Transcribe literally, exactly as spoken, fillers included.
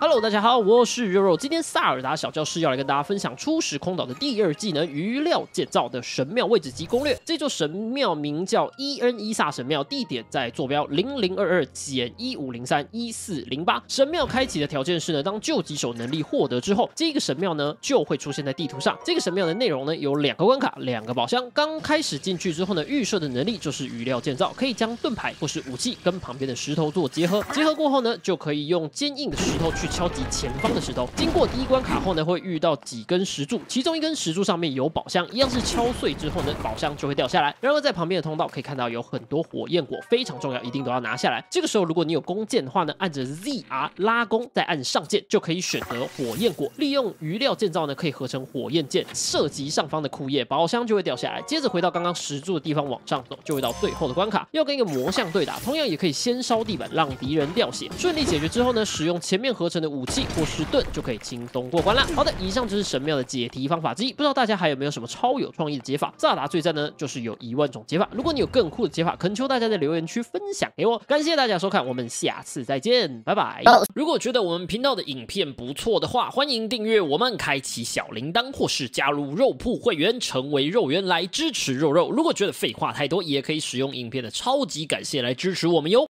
Hello， 大家好，我是肉肉。今天萨尔达小教室要来跟大家分享初始空岛的第二技能余料建造的神庙位置及攻略。这座神庙名叫伊恩伊萨神庙，地点在坐标零零二二减一五零三一四零八。神庙开启的条件是呢，当救急手能力获得之后，这个神庙呢就会出现在地图上。这个神庙的内容呢有两个关卡，两个宝箱。刚开始进去之后呢，预设的能力就是余料建造，可以将盾牌或是武器跟旁边的石头做结合。结合过后呢，就可以用坚硬的石头去敲击前方的石头。经过第一关卡后呢，会遇到几根石柱，其中一根石柱上面有宝箱，一样是敲碎之后呢，宝箱就会掉下来。然而在旁边的通道可以看到有很多火焰果，非常重要，一定都要拿下来。这个时候如果你有弓箭的话呢，按着 Z R 拉弓，再按上键就可以选择火焰果。利用余料建造呢，可以合成火焰箭，射击上方的枯叶，宝箱就会掉下来。接着回到刚刚石柱的地方往上走，就会到最后的关卡，要跟一个魔像对打，同样也可以先烧地板让敌人掉血。顺利解决之后呢，使用前面合成的武器或是盾就可以轻松过关啦。好的，以上就是神庙的解题方法之一，不知道大家还有没有什么超有创意的解法？萨达最赞呢，就是有一万种解法。如果你有更酷的解法，恳求大家在留言区分享给我。感谢大家收看，我们下次再见，拜拜。如果觉得我们频道的影片不错的话，欢迎订阅我们，开启小铃铛，或是加入肉铺会员，成为肉圆来支持肉肉。如果觉得废话太多，也可以使用影片的超级感谢来支持我们哟。